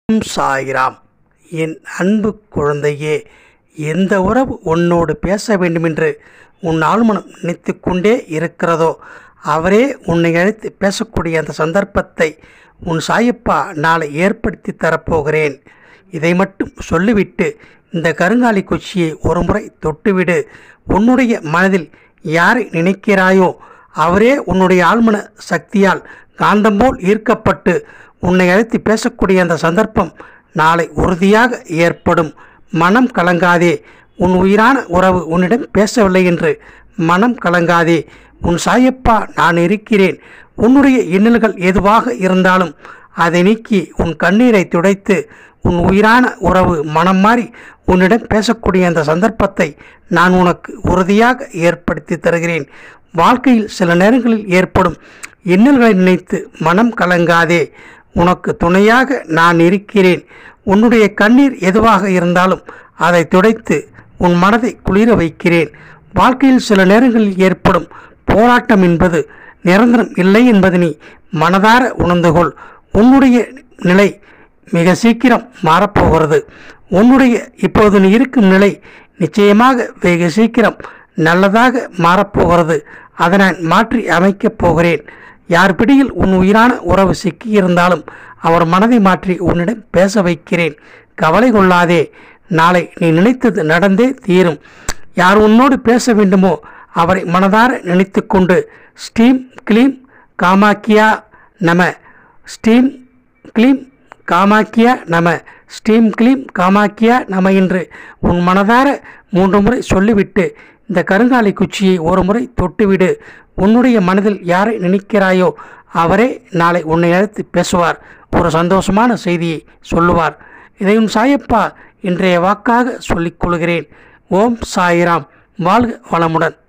சாய்ராம். என் அன்பு குழந்தையே, எந்த உறவு உன்னோடு பேச வேண்டுமென்று உன் ஆழ்மனம் நினைத்து கொண்டே இருக்கிறதோ அவரே உன்னை அழைத்து பேசக்கூடிய அந்த சந்தர்ப்பத்தை உன் சாயப்பா நாளை ஏற்படுத்தி தரப்போகிறேன். இதை மட்டும் சொல்லிவிட்டு இந்த கருங்காலி குச்சியை ஒரு முறை தொட்டுவிடு. உன்னுடைய மனதில் யாரை நினைக்கிறாயோ அவரே உன்னுடைய ஆழ்மன சக்தியால் காந்தம் போல் ஈர்க்கப்பட்டு உன்னை அழைத்து பேசக்கூடிய அந்த சந்தர்ப்பம் நாளை உறுதியாக ஏற்படும். மனம் கலங்காதே. உன் உயிரான உறவு உன்னிடம் பேசவில்லை என்று மனம் கலங்காதே. உன் சாயப்பா நான் இருக்கிறேன். உன்னுடைய எண்ணல்கள் எதுவாக இருந்தாலும் அதை நீக்கி உன் கண்ணீரை துடைத்து உன் உயிரான உறவு மனம் மாறி உன்னிடம் பேசக்கூடிய அந்த சந்தர்ப்பத்தை நான் உனக்கு உறுதியாக ஏற்படுத்தி தருகிறேன். வாழ்க்கையில் சில நேரங்களில் ஏற்படும் எண்ணல்களை நினைத்து மனம் கலங்காதே. உனக்கு துணையாக நான் இருக்கிறேன். உன்னுடைய கண்ணீர் எதுவாக இருந்தாலும் அதை துடைத்து உன் மனதை குளிர வைக்கிறேன். வாழ்க்கையில் சில நேரங்களில் ஏற்படும் போராட்டம் என்பது நிரந்தரம் இல்லை என்பது நீ மனதார உணர்ந்துகொள். உன்னுடைய நிலை மிக சீக்கிரம் மாறப்போகிறது. உன்னுடைய இப்போது நீ இருக்கும் நிலை நிச்சயமாக வெகு சீக்கிரம் நல்லதாக மாறப்போகிறது. அதை நான் மாற்றி அமைக்கப் போகிறேன். யார் பிடியில் உன் உயிரான உறவு சிக்கியிருந்தாலும் அவர் மனதை மாற்றி உன்னிடம் பேச வைக்கிறேன். கவலை கொள்ளாதே. நாளை நீ நினைத்தது நடந்தே தீரும். யார் உன்னோடு பேச வேண்டுமோ அவரை மனதார நினைத்து கொண்டு ஸ்டீம் கிளீம் காமாக்கியா நம, ஸ்டீம் கிளீம் காமாக்கியா நம, ஸ்டீம் கிளீம் காமாக்கியா நம என்று உன் மனதார 3 முறை சொல்லிவிட்டு இந்த கருங்காலி குச்சியை ஒரு முறை தொட்டுவிடு. உன்னுடைய மனதில் யாரை நினைக்கிறாயோ அவரே நாளை உன்னை அழைத்து பேசுவார். ஒரு சந்தோஷமான செய்தியை சொல்லுவார். இதை உன் சாயப்பா இன்றைய வாக்காக சொல்லிக் கொள்கிறேன். ஓம் சாய்ராம். வாழ்க வளமுடன்.